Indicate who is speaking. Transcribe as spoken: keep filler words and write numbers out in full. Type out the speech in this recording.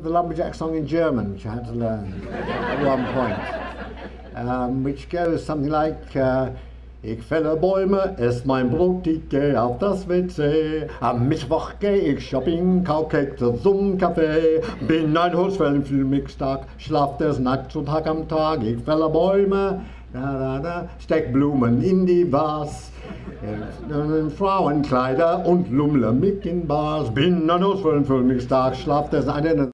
Speaker 1: the Lumberjack Song in German, which I had to learn at one point, um, which goes something like, uh, ich fälle Bäume, ess mein Brot, ich geh auf das W C. Am Mittwoch geh ich shopping, kau Kekse zum Kaffee. Bin ein Holzfäller, fühl mich stark, schlaf des Nachts und Tag am Tag. Ich fälle Bäume, da, da, da, steck Blumen in die Vase. Äh, Frauenkleider und lummle mich in Bars. Bin ein Holzfäller, fühl mich stark, schlaf des Nachts.